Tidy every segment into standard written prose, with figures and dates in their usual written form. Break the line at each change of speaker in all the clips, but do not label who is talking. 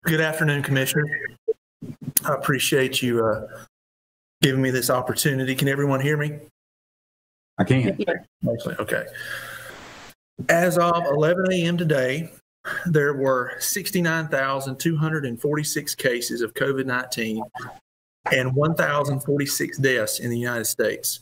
Good afternoon, Commissioner. I appreciate you giving me this opportunity. Can everyone hear me?
I can.
Mostly. Okay. As of 11 a.m. today, there were 69,246 cases of COVID-19 and 1,046 deaths in the United States.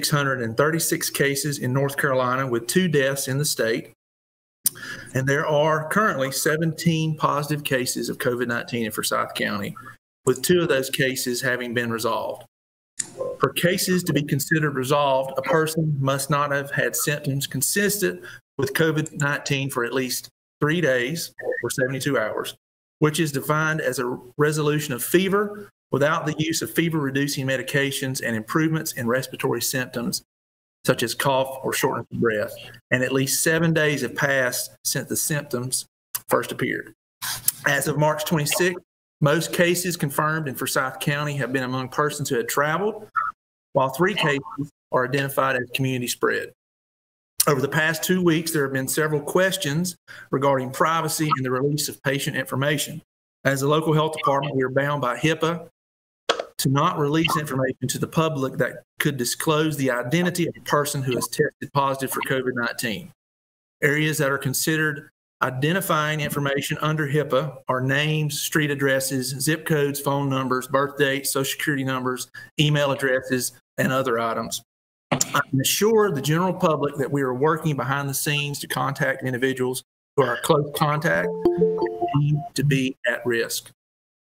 636 cases in North Carolina with 2 deaths in the state. And there are currently 17 positive cases of COVID-19 in Forsyth County, with 2 of those cases having been resolved. For cases to be considered resolved, a person must not have had symptoms consistent with COVID-19 for at least 3 days or 72 hours, which is defined as a resolution of fever without the use of fever-reducing medications and improvements in respiratory symptoms such as cough or shortness of breath, and at least 7 days have passed since the symptoms first appeared. As of March 26th, most cases confirmed in Forsyth County have been among persons who had traveled, while 3 cases are identified as community spread. Over the past 2 weeks, there have been several questions regarding privacy and the release of patient information. As a local health department, we are bound by HIPAA to not release information to the public that could disclose the identity of a person who has tested positive for COVID-19. Areas that are considered identifying information under HIPAA are names, street addresses, zip codes, phone numbers, birth dates, social security numbers, email addresses, and other items. I can assure the general public that we are working behind the scenes to contact individuals who are close contact and to be at risk.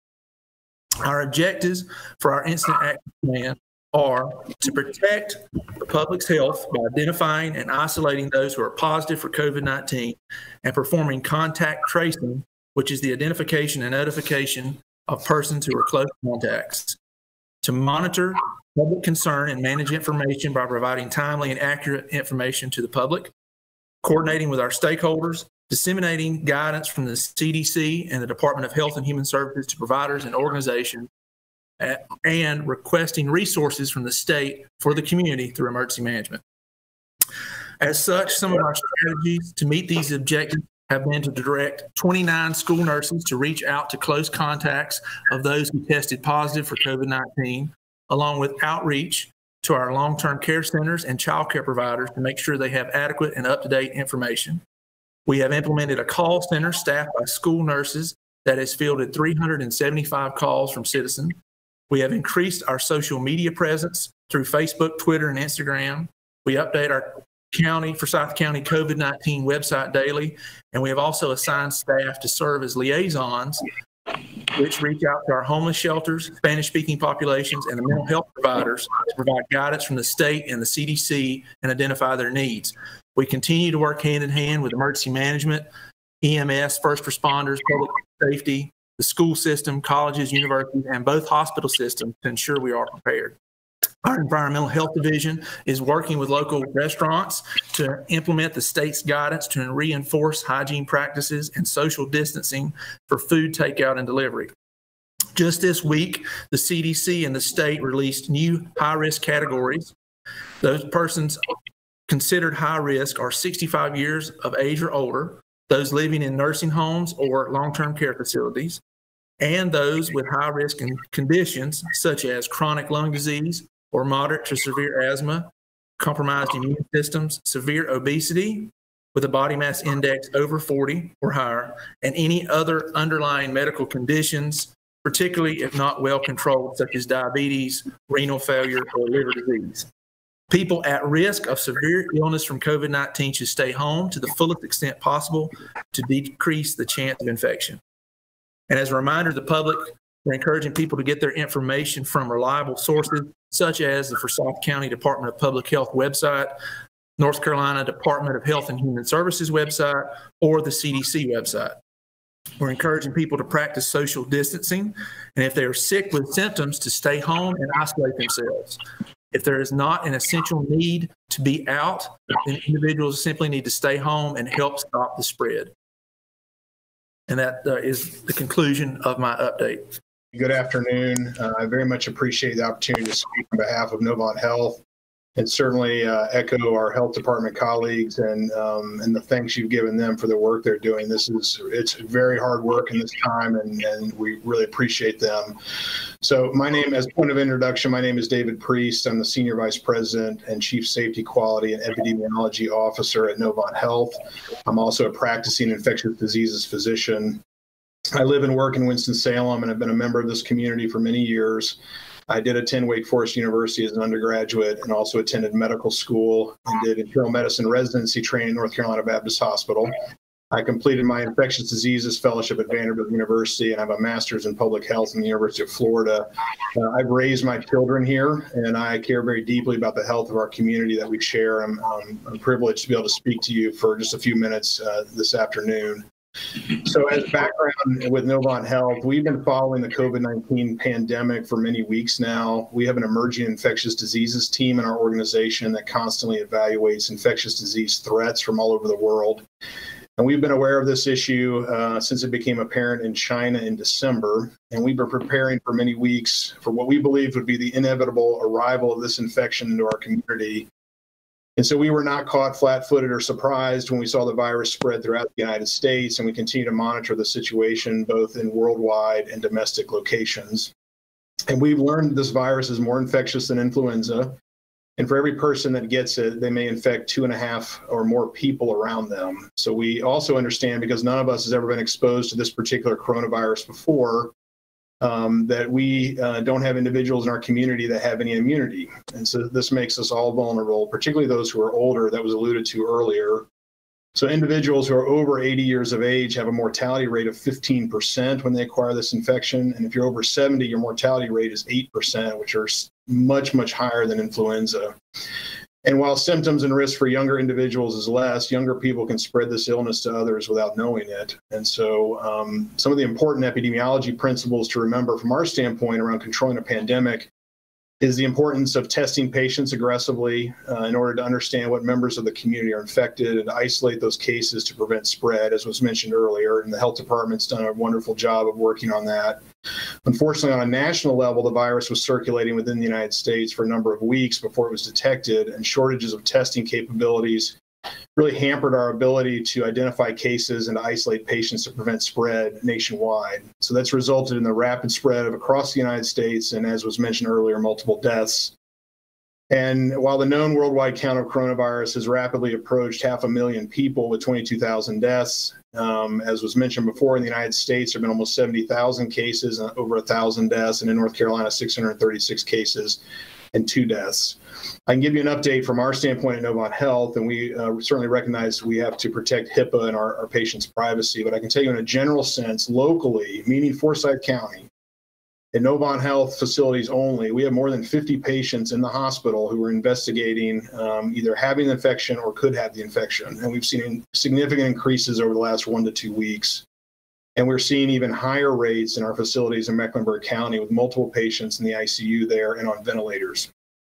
Our objectives for our incident action plan are to protect the public's health by identifying and isolating those who are positive for COVID-19 and performing contact tracing, which is the identification and notification of persons who are close contacts, to monitor public concern and manage information by providing timely and accurate information to the public, coordinating with our stakeholders, disseminating guidance from the CDC and the Department of Health and Human Services to providers and organizations, and requesting resources from the state for the community through emergency management. As such, some of our strategies to meet these objectives have been to direct 29 school nurses to reach out to close contacts of those who tested positive for COVID-19, along with outreach to our long-term care centers and child care providers to make sure they have adequate and up-to-date information. We have implemented a call center staffed by school nurses that has fielded 375 calls from citizens. We have increased our social media presence through Facebook, Twitter, and Instagram. We update our Forsyth County COVID-19 website daily, and we have also assigned staff to serve as liaisons, which reach out to our homeless shelters, Spanish-speaking populations, and the mental health providers to provide guidance from the state and the CDC and identify their needs. We continue to work hand in hand with emergency management, EMS, first responders, public safety, the school system, colleges, universities, and both hospital systems to ensure we are prepared. Our Environmental Health Division is working with local restaurants to implement the state's guidance to reinforce hygiene practices and social distancing for food takeout and delivery. Just this week, the CDC and the state released new high-risk categories. Those persons considered high risk are 65 years of age or older, those living in nursing homes or long-term care facilities, and those with high risk conditions such as chronic lung disease or moderate to severe asthma, compromised immune systems, severe obesity with a body mass index over 40 or higher, and any other underlying medical conditions, particularly if not well controlled, such as diabetes, renal failure, or liver disease. People at risk of severe illness from COVID-19 should stay home to the fullest extent possible to decrease the chance of infection. And as a reminder to the public, we're encouraging people to get their information from reliable sources, such as the Forsyth County Department of Public Health website, North Carolina Department of Health and Human Services website, or the CDC website. We're encouraging people to practice social distancing, and if they are sick with symptoms, to stay home and isolate themselves. If there is not an essential need to be out, then individuals simply need to stay home and help stop the spread. And that is the conclusion of my update.
Good afternoon. I very much appreciate the opportunity to speak on behalf of Novant Health and certainly echo our health department colleagues and the thanks you've given them for the work they're doing. It's very hard work in this time, and we really appreciate them. So as a point of introduction, my name is David Priest. I'm the Senior Vice President and Chief Safety Quality and Epidemiology Officer at Novant Health. I'm also a practicing infectious diseases physician. I live and work in Winston-Salem and have been a member of this community for many years. I did attend Wake Forest University as an undergraduate and also attended medical school and did internal medicine residency training at North Carolina Baptist Hospital. I completed my infectious diseases fellowship at Vanderbilt University and I have a master's in public health from the University of Florida. I've raised my children here and I care very deeply about the health of our community that we share. I'm privileged to be able to speak to you for just a few minutes this afternoon. So as background with Novant Health, we've been following the COVID-19 pandemic for many weeks now. We have an emerging infectious diseases team in our organization that constantly evaluates infectious disease threats from all over the world. And we've been aware of this issue since it became apparent in China in December. And we've been preparing for many weeks for what we believe would be the inevitable arrival of this infection into our community. And so we were not caught flat-footed or surprised when we saw the virus spread throughout the United States, and we continue to monitor the situation both in worldwide and domestic locations. And we've learned this virus is more infectious than influenza. And for every person that gets it, they may infect 2.5 or more people around them. So we also understand, because none of us has ever been exposed to this particular coronavirus before, that we don't have individuals in our community that have any immunity. And so this makes us all vulnerable, particularly those who are older, that was alluded to earlier. So individuals who are over 80 years of age have a mortality rate of 15% when they acquire this infection. And if you're over 70, your mortality rate is 8%, which are much, much higher than influenza. And while symptoms and risk for younger individuals is less, younger people can spread this illness to others without knowing it. And so some of the important epidemiology principles to remember from our standpoint around controlling a pandemic is the importance of testing patients aggressively in order to understand what members of the community are infected and isolate those cases to prevent spread, as was mentioned earlier. And the health department's done a wonderful job of working on that. Unfortunately, on a national level, the virus was circulating within the United States for a number of weeks before it was detected, and shortages of testing capabilities really hampered our ability to identify cases and to isolate patients to prevent spread nationwide. So that's resulted in the rapid spread of across the United States and, as was mentioned earlier, multiple deaths. And while the known worldwide count of coronavirus has rapidly approached 500,000 people with 22,000 deaths, as was mentioned before, in the United States, there have been almost 70,000 cases and over 1,000 deaths, and in North Carolina, 636 cases and 2 deaths. I can give you an update from our standpoint at Novant Health, and we certainly recognize we have to protect HIPAA and our patients' privacy, but I can tell you in a general sense, locally, meaning Forsyth County, in Novant Health facilities only, we have more than 50 patients in the hospital who are investigating either having the infection or could have the infection. And we've seen significant increases over the last 1 to 2 weeks. And we're seeing even higher rates in our facilities in Mecklenburg County with multiple patients in the ICU there and on ventilators.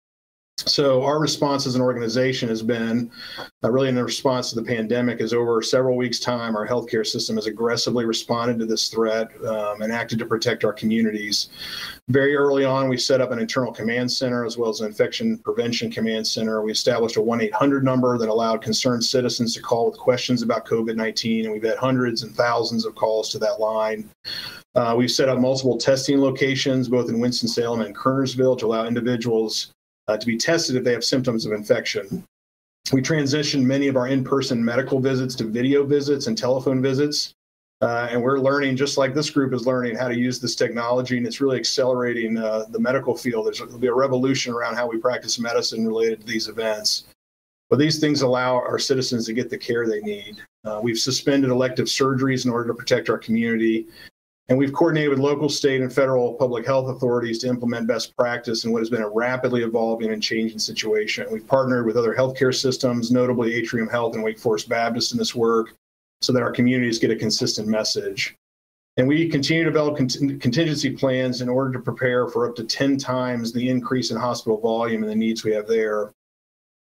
So our response as an organization has been really in the response to the pandemic is over several weeks' time, our healthcare system has aggressively responded to this threat and acted to protect our communities. Very early on, we set up an internal command center as well as an infection prevention command center. We established a 1-800 number that allowed concerned citizens to call with questions about COVID-19, and we've had hundreds and thousands of calls to that line. We've set up multiple testing locations, both in Winston-Salem and Kernersville, to allow individuals to be tested if they have symptoms of infection. We transitioned many of our in-person medical visits to video visits and telephone visits. And we're learning, just like this group is learning, how to use this technology, and it's really accelerating the medical field. There'll be a revolution around how we practice medicine related to these events. But these things allow our citizens to get the care they need. We've suspended elective surgeries in order to protect our community. And we've coordinated with local, state, and federal public health authorities to implement best practice in what has been a rapidly evolving and changing situation. We've partnered with other healthcare systems, notably Atrium Health and Wake Forest Baptist, in this work so that our communities get a consistent message. And we continue to develop contingency plans in order to prepare for up to 10 times the increase in hospital volume and the needs we have there.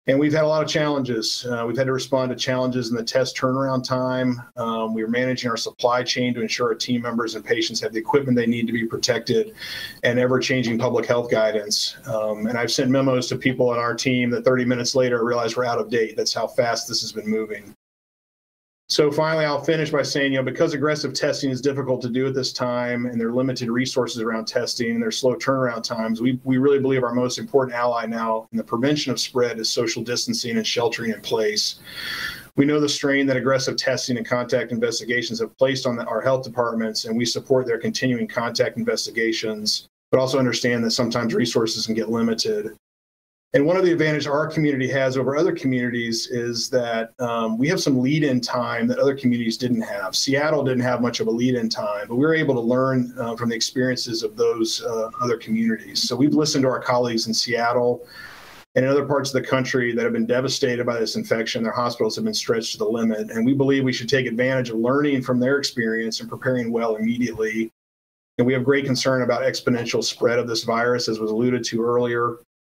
And we've had a lot of challenges. We've had to respond to challenges in the test turnaround time. We are managing our supply chain to ensure our team members and patients have the equipment they need to be protected, and ever-changing public health guidance. And I've sent memos to people on our team that 30 minutes later realize we're out of date. That's how fast this has been moving. So finally, I'll finish by saying, because aggressive testing is difficult to do at this time, and there are limited resources around testing and there's slow turnaround times, we really believe our most important ally now in the prevention of spread is social distancing and sheltering in place. We know the strain that aggressive testing and contact investigations have placed on our health departments, and we support their continuing contact investigations, but also understand that sometimes resources can get limited. And one of the advantages our community has over other communities is that we have some lead-in time that other communities didn't have. Seattle didn't have much of a lead-in time, but we were able to learn from the experiences of those other communities. So we've listened to our colleagues in Seattle and in other parts of the country that have been devastated by this infection. Their hospitals have been stretched to the limit, and we believe we should take advantage of learning from their experience and preparing well immediately. And we have great concern about exponential spread of this virus, as was alluded to earlier.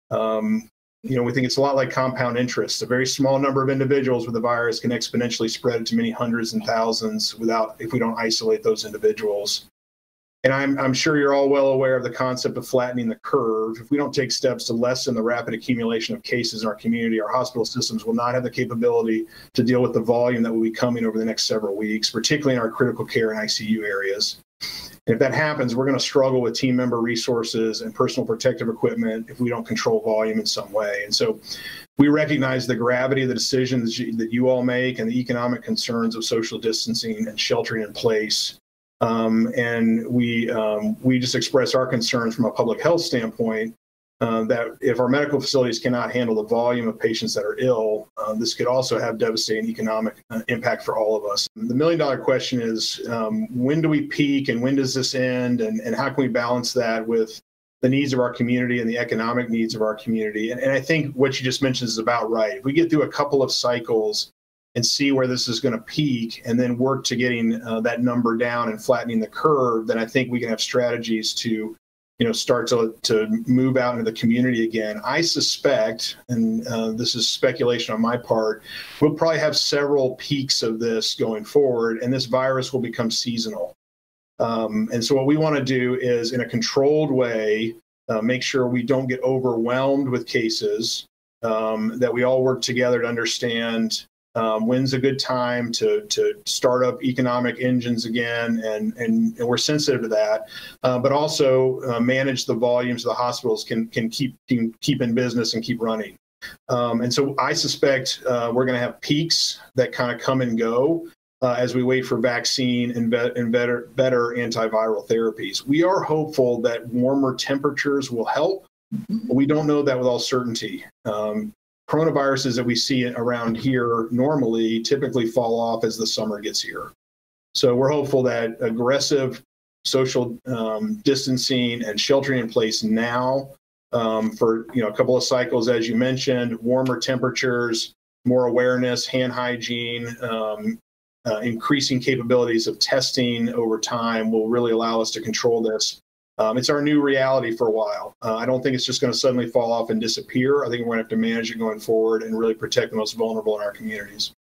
We think it's a lot like compound interest. A very small number of individuals with the virus can exponentially spread to many hundreds and thousands if we don't isolate those individuals. And I'm sure you're all well aware of the concept of flattening the curve. If we don't take steps to lessen the rapid accumulation of cases in our community, our hospital systems will not have the capability to deal with the volume that will be coming over the next several weeks, particularly in our critical care and ICU areas. If that happens, we're going to struggle with team member resources and personal protective equipment if we don't control volume in some way. And so we recognize the gravity of the decisions that you all make and the economic concerns of social distancing and sheltering in place. And we just express our concerns from a public health standpoint that if our medical facilities cannot handle the volume of patients that are ill, this could also have devastating economic impact for all of us. The million-dollar question is, when do we peak and when does this end, and how can we balance that with the needs of our community and the economic needs of our community? And I think what you just mentioned is about right. If we get through a couple of cycles and see where this is going to peak and then work to getting that number down and flattening the curve, then I think we can have strategies to start to move out into the community again. I suspect, and this is speculation on my part, we'll probably have several peaks of this going forward, and this virus will become seasonal. And so what we want to do is, in a controlled way, make sure we don't get overwhelmed with cases, that we all work together to understand when's a good time to start up economic engines again, and we're sensitive to that, but also manage the volumes the hospitals can keep in business and keep running. And so I suspect we're going to have peaks that kind of come and go as we wait for vaccine and better antiviral therapies. We are hopeful that warmer temperatures will help, but we don't know that with all certainty. Coronaviruses that we see around here normally typically fall off as the summer gets here. So we're hopeful that aggressive social distancing and sheltering in place now for a couple of cycles, as you mentioned, warmer temperatures, more awareness, hand hygiene, increasing capabilities of testing over time will really allow us to control this. It's our new reality for a while. I don't think it's just going to suddenly fall off and disappear. I think we're going to have to manage it going forward and really protect the most vulnerable in our communities.